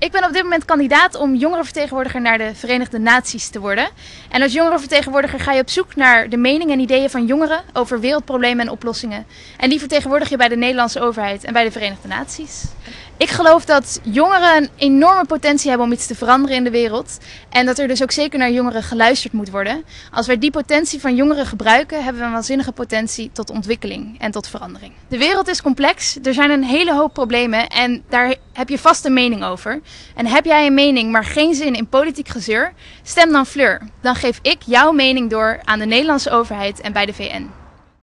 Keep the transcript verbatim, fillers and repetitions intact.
Ik ben op dit moment kandidaat om jongerenvertegenwoordiger naar de Verenigde Naties te worden. En als jongerenvertegenwoordiger ga je op zoek naar de meningen en ideeën van jongeren over wereldproblemen en oplossingen. En die vertegenwoordig je bij de Nederlandse overheid en bij de Verenigde Naties. Ik geloof dat jongeren een enorme potentie hebben om iets te veranderen in de wereld. En dat er dus ook zeker naar jongeren geluisterd moet worden. Als wij die potentie van jongeren gebruiken, hebben we een waanzinnige potentie tot ontwikkeling en tot verandering. De wereld is complex, er zijn een hele hoop problemen en daar heb je vast een mening over. En heb jij een mening, maar geen zin in politiek gezeur, stem dan Fleur. Dan geef ik jouw mening door aan de Nederlandse overheid en bij de V N.